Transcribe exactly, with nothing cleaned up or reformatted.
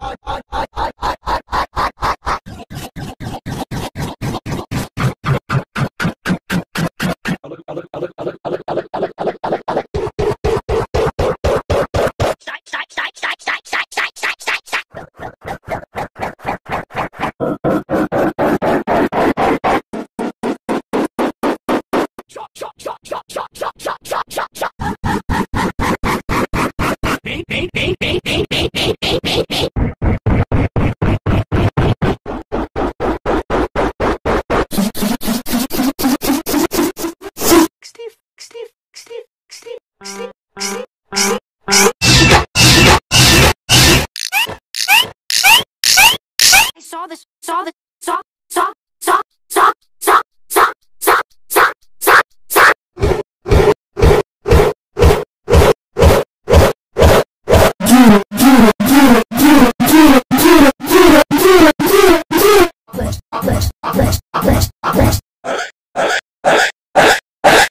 Saw this, saw the, saw, saw, saw, saw, saw, saw, saw, saw, saw, saw. Flex, flex.